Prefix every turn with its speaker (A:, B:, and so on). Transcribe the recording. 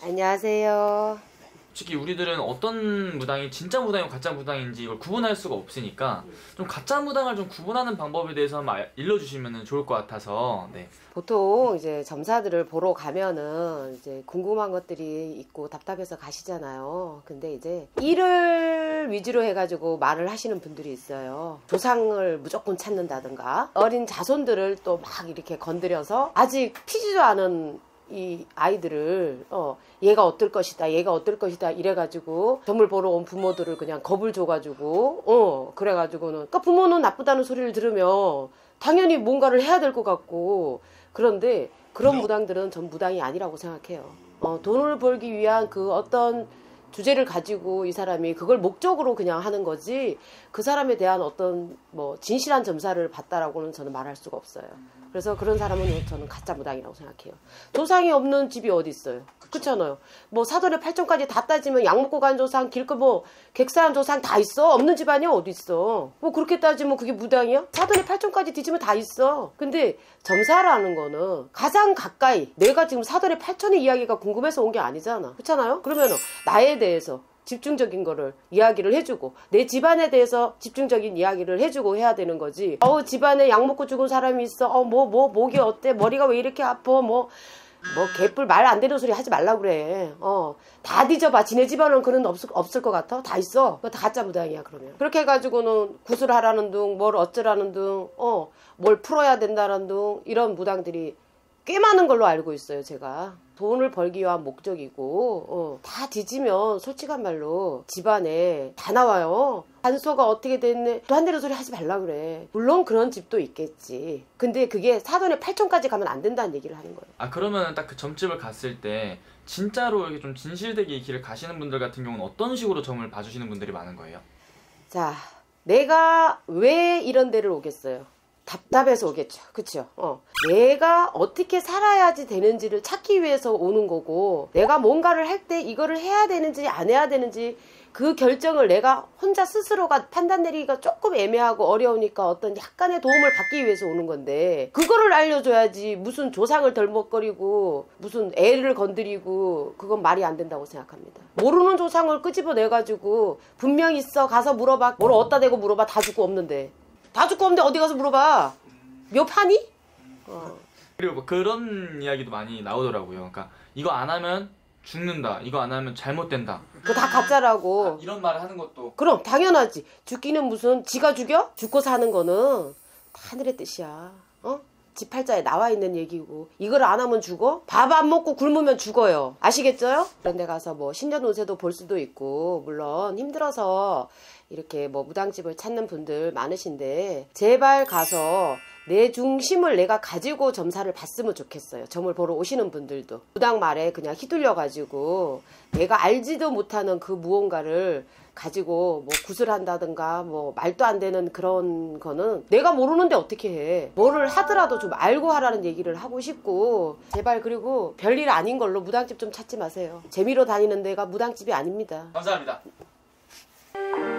A: 안녕하세요.
B: 솔직히 우리들은 어떤 무당이 진짜 무당이고 가짜 무당인지 이걸 구분할 수가 없으니까 좀 가짜 무당을 좀 구분하는 방법에 대해서 한번 일러주시면 좋을 것 같아서. 네.
A: 보통 이제 점사들을 보러 가면은 이제 궁금한 것들이 있고 답답해서 가시잖아요. 근데 이제 일을 위주로 해가지고 말을 하시는 분들이 있어요. 조상을 무조건 찾는다든가 어린 자손들을 또 막 이렇게 건드려서 아직 피지도 않은 이 아이들을 얘가 어떨 것이다 얘가 어떨 것이다 이래가지고 점을 보러 온 부모들을 그냥 겁을 줘가지고 그래가지고는 그러니까 부모는 나쁘다는 소리를 들으면 당연히 뭔가를 해야 될 것 같고, 그런데 그런 무당들은 전 무당이 아니라고 생각해요. 돈을 벌기 위한 그 어떤 주제를 가지고 이 사람이 그걸 목적으로 그냥 하는 거지, 그 사람에 대한 어떤 뭐 진실한 점사를 봤다라고는 저는 말할 수가 없어요. 그래서 그런 사람은 저는 가짜 무당이라고 생각해요. 조상이 없는 집이 어디 있어요? 그렇잖아요. 뭐 사돈의 팔촌까지 다 따지면 약 먹고 간 조상, 길거 뭐 객사한 조상 다 있어. 없는 집안이 어디 있어. 뭐 그렇게 따지면 그게 무당이야? 사돈의 팔촌까지 뒤지면 다 있어. 근데 점사라는 거는 가장 가까이, 내가 지금 사돈의 팔촌의 이야기가 궁금해서 온 게 아니잖아. 그렇잖아요? 그러면 나에 대해서 집중적인 거를 이야기를 해주고 내 집안에 대해서 집중적인 이야기를 해주고 해야 되는 거지. 집안에 약 먹고 죽은 사람이 있어. 목이 어때? 머리가 왜 이렇게 아파? 개뿔 말 안 되는 소리 하지 말라 그래. 다 뒤져봐. 지네 집안은 그런 없을 것 같아? 다 있어. 그거 다 가짜 무당이야 그러면. 그렇게 해가지고는 구슬하라는 둥, 뭘 어쩌라는 둥, 뭘 풀어야 된다는 둥, 이런 무당들이 꽤 많은 걸로 알고 있어요. 제가 돈을 벌기 위한 목적이고 다 뒤지면 솔직한 말로 집안에 다 나와요. 단소가 어떻게 됐네 또 한 대로 소리 하지 말라 그래. 물론 그런 집도 있겠지. 근데 그게 사돈의 팔촌까지 가면 안 된다는 얘기를 하는 거예요.
B: 그러면 딱 그 점집을 갔을 때 진짜로 이렇게 좀 진실되게 이 길을 가시는 분들 같은 경우는 어떤 식으로 점을 봐주시는 분들이 많은 거예요?
A: 자, 내가 왜 이런 데를 오겠어요? 답답해서 오겠죠. 그쵸? 내가 어떻게 살아야지 되는지를 찾기 위해서 오는 거고, 내가 뭔가를 할 때 이거를 해야 되는지 안 해야 되는지 그 결정을 내가 혼자 스스로가 판단 내리기가 조금 애매하고 어려우니까 어떤 약간의 도움을 받기 위해서 오는 건데, 그거를 알려줘야지. 무슨 조상을 덜먹거리고 무슨 애를 건드리고 그건 말이 안 된다고 생각합니다. 모르는 조상을 끄집어내가지고 분명히 있어 가서 물어봐. 뭘 어디다 대고 물어봐. 다 죽고 없는데. 다 죽고 없는데 어디 가서 물어봐. 묘파니?
B: 그리고 뭐 그런 이야기도 많이 나오더라고요. 그러니까 이거 안 하면 죽는다, 이거 안 하면 잘못된다.
A: 그거 다 가짜라고.
B: 이런 말을 하는 것도.
A: 그럼 당연하지. 죽기는 무슨 지가 죽여? 죽고 사는 거는 하늘의 뜻이야. 지 팔자에 나와 있는 얘기고, 이걸 안 하면 죽어? 밥 안 먹고 굶으면 죽어요. 아시겠어요? 그런 데 가서 뭐 신년 운세도 볼 수도 있고, 물론 힘들어서 이렇게 뭐 무당집을 찾는 분들 많으신데, 제발 가서 내 중심을 내가 가지고 점사를 봤으면 좋겠어요. 점을 보러 오시는 분들도 무당 말에 그냥 휘둘려 가지고 내가 알지도 못하는 그 무언가를 가지고 뭐 구슬한다든가 뭐 말도 안 되는 그런 거는 내가 모르는데 어떻게 해. 뭐를 하더라도 좀 알고 하라는 얘기를 하고 싶고, 제발 그리고 별일 아닌 걸로 무당집 좀 찾지 마세요. 재미로 다니는 데가 무당집이 아닙니다.
B: 감사합니다.